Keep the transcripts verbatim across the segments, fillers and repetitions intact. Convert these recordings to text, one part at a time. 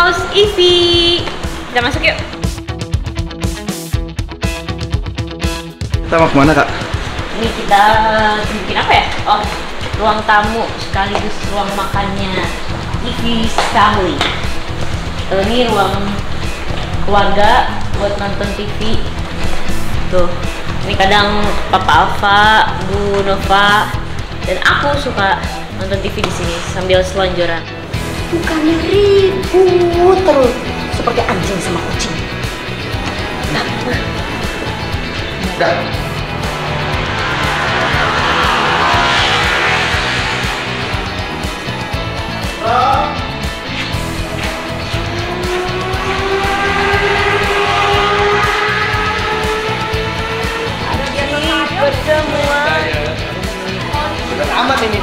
house Ivy. Kita masuk yuk. Kita mau kemana kak? Ini kita bikin apa ya? Oh, ruang tamu sekaligus ruang makannya Ivy's family. Tuh, ini ruang keluarga buat nonton T V. Tuh, ini kadang Papa Alfa, Bu Nova, dan aku suka nonton T V di sini sambil selonjoran. Bukannya ribut terus seperti anjing sama kucing. Nah, Udah. Pertemuan. Udah amat ini.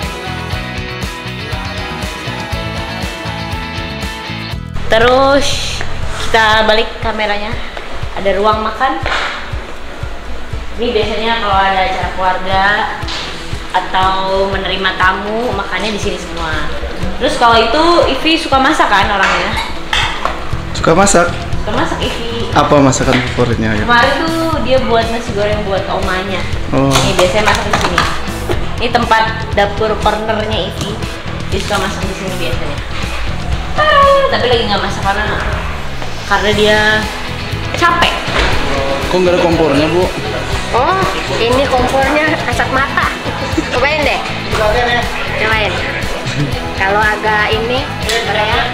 Terus kita balik kameranya. Ada ruang makan. Ini biasanya kalau ada acara keluarga atau menerima tamu, makannya di sini semua. Terus kalau itu Ivy suka masak kan orangnya? Suka masak? Suka masak Ivy. Apa masakan favoritnya? Ya? Kemarin tuh dia buat nasi goreng buat omanya. Oh. Ini biasanya masak di sini. Ini tempat dapur cornernya Ivy. Dia suka masak di sini biasanya. Ah, tapi lagi nggak masak karena karena dia capek. Kok nggak ada kompornya bu? oh, ini kompornya kasat mata. Cobain deh. Cobain. Kalau agak ini meriah.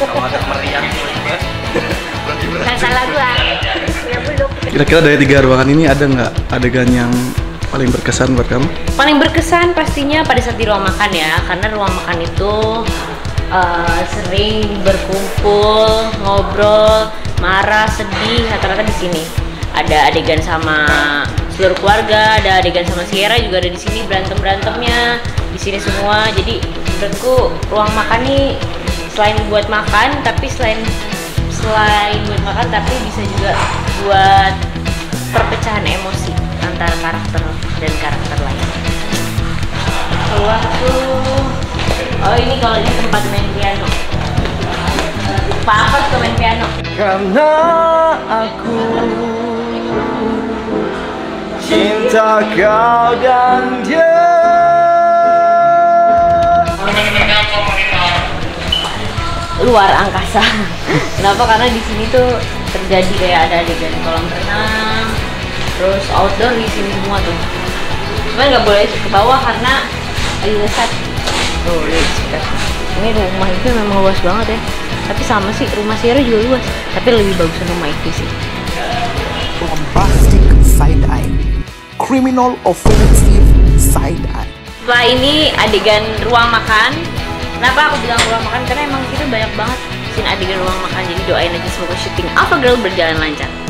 Kan salah gua. Ya belum. Kira-kira dari tiga ruangan ini ada nggak adegan yang paling berkesan buat kamu? Paling berkesan pastinya pada saat di ruang makan ya, karena ruang makan itu uh, sering berkumpul, ngobrol, marah, sedih, rata-rata di sini. Ada adegan sama seluruh keluarga, ada adegan sama Sierra juga ada di sini, berantem berantemnya di sini semua. Jadi menurutku ruang makan nih selain buat makan, tapi selain selain buat makan, tapi bisa juga buat perpecahan emosi antara karakter dan karakter lain. Keluar tuh, oh ini kalau ini tempat main piano. Papa suka main piano. Karena aku cinta kau dan dia. Luar angkasa. Kenapa? Karena di sini tuh terjadi kayak ada adegan kolam renang, terus outdoor di sini semua tuh. Cuman nggak boleh ke bawah karena lagi lesat. Tuh, lihat sekitar. Ini rumah itu memang luas banget ya. Tapi sama sih, rumah Sierra juga luas. Tapi lebih bagus rumah itu sih. Bombastic side eye, criminal offensive side eye. Setelah ini adegan ruang makan. Kenapa aku bilang ruang makan? Karena emang kita banyak banget scene adegan ruang makan. Jadi doain aja semoga syuting Alpha Girl berjalan lancar.